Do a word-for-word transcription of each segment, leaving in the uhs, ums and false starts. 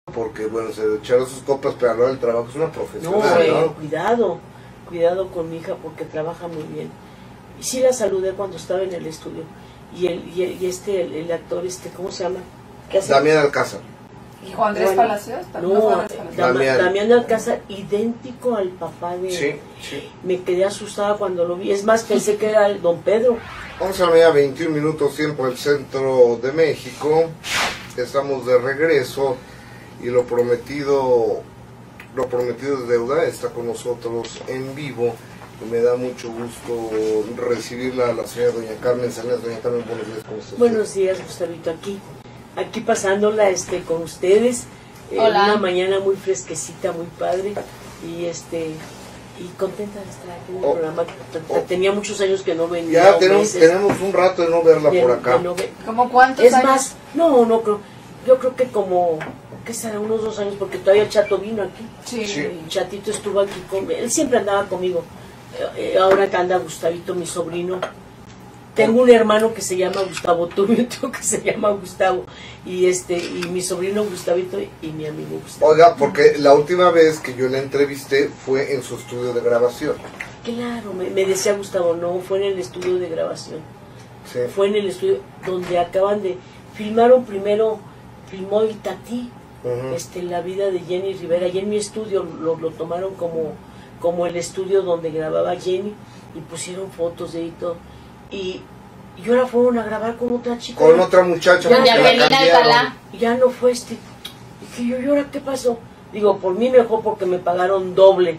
porque bueno, se echaron sus copas, pero a la hora del trabajo es una profesional, no, eh, ¿no? Cuidado, cuidado con mi hija porque trabaja muy bien. Y sí la saludé cuando estaba en el estudio. Y el, y, el, y este, el, el actor, este, ¿cómo se llama? ¿Qué hace? Damián Alcázar. ¿Y Juan Andrés bueno, Palacios? No, no Andrés Palacios. Damián. Damián Alcázar, idéntico al papá de... Sí, sí. Me quedé asustada cuando lo vi. Es más, pensé que era el don Pedro. once de la mañana, veintiún minutos, tiempo del centro de México. Estamos de regreso y lo prometido, lo prometido es deuda. Está con nosotros en vivo. Y me da mucho gusto recibirla a la señora doña Carmen Salinas. Doña Carmen, buenos días, ¿cómo estás? Buenos días, Gustavito, aquí. Aquí pasándola este, con ustedes. Eh, Hola. Una mañana muy fresquecita, muy padre. Y este... Y contenta de estar aquí en el Oh, programa. oh. Tenía muchos años que no venía. Ya tenemos, tenemos un rato de no verla de, por acá. de no ver. ¿Cómo cuántos Es años? más, no, no creo. Yo creo que como, ¿qué será? Unos dos años, porque todavía el Chato vino aquí. Sí. Sí. El Chatito estuvo aquí con él, siempre andaba conmigo. Eh, ahora que anda Gustavito, mi sobrino. Tengo un hermano que se llama Gustavo, tuve otro que se llama Gustavo, y este y mi sobrino Gustavito y mi amigo Gustavo. Oiga, porque la última vez que yo la entrevisté fue en su estudio de grabación. Claro, me, me decía Gustavo, no, fue en el estudio de grabación. Sí. Fue en el estudio donde acaban de... Filmaron primero, filmó Itatí, Uh-huh. este, la vida de Jenny Rivera, y en mi estudio lo, lo tomaron como, como el estudio donde grababa Jenny, y pusieron fotos de ahí y todo. Y, y ahora fueron a grabar con otra chica. Con otra muchacha, Ya, porque ya, la Melina cambiaron. Alcalá. Y ya no fue este. Dije yo, ¿y ahora qué pasó? Digo, por mí mejor porque me pagaron doble.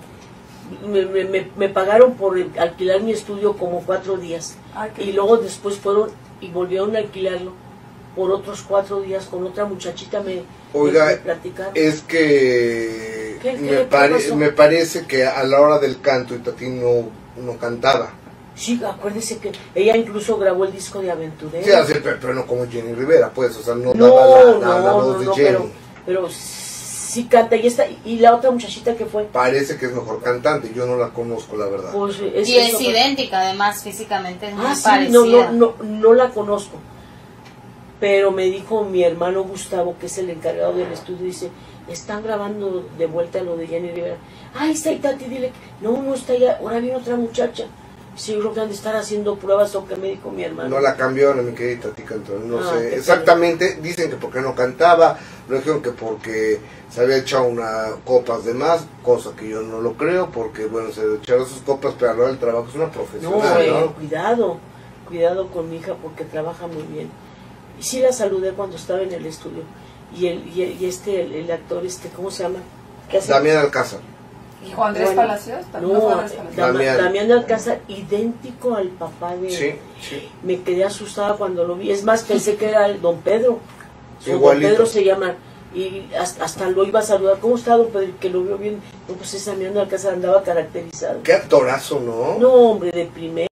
Me, me, me, me pagaron por alquilar mi estudio como cuatro días. Ay, qué Y luego después fueron y volvieron a alquilarlo por otros cuatro días con otra muchachita. Me, Oiga, me platicaron. es que ¿Qué- qué- me, qué pare- pasó? me parece que a la hora del canto Itatí no, no cantaba. Sí, acuérdese que ella incluso grabó el disco de Aventurero. Sí, así, pero, pero no como Jenny Rivera, pues, o sea, no, No, daba la, la, no, la voz no, de no, Jenny. pero, pero sí canta. Y, esta, y la otra muchachita que fue, Parece que es mejor cantante, yo no la conozco, la verdad. pues... Y es eso- idéntica, además, físicamente es muy Ah, sí, parecida. no, no, no, no la conozco. Pero me dijo mi hermano Gustavo, que es el encargado del estudio, dice, están grabando de vuelta lo de Jenny Rivera. Ay, está Itati, dile, que- no, no está ya, ahora viene otra muchacha. Sí, yo creo que han de estar haciendo pruebas, o que me dijo mi hermano. No la cambiaron, mi querida Itatí cantó, no Ah, sé qué exactamente, dicen que porque no cantaba, lo dijeron que porque se había echado unas copas de más, cosa que yo no lo creo, porque bueno, se echaron sus copas, pero a la hora del trabajo es una No, profesional, eh, ¿no? cuidado, cuidado con mi hija porque trabaja muy bien. Y sí la saludé cuando estaba en el estudio. Y el, y, el- y este, el, el actor, este, ¿cómo se llama? ¿Qué hace? Damián Alcázar. ¿Y Juan Andrés Bueno, Palacios? ¿También No, fue Andrés Palacios? Dam- Damián. Damián Alcázar, idéntico al papá de... Sí, sí. Me quedé asustada cuando lo vi. Es más, pensé que era el don Pedro. Su Igualito. don Pedro se llama. Y hasta, hasta lo iba a saludar. ¿Cómo está, don Pedro? Que lo vio bien. No, pues esa Damián Alcázar andaba caracterizado. Qué actorazo, ¿no? No, hombre, de primera.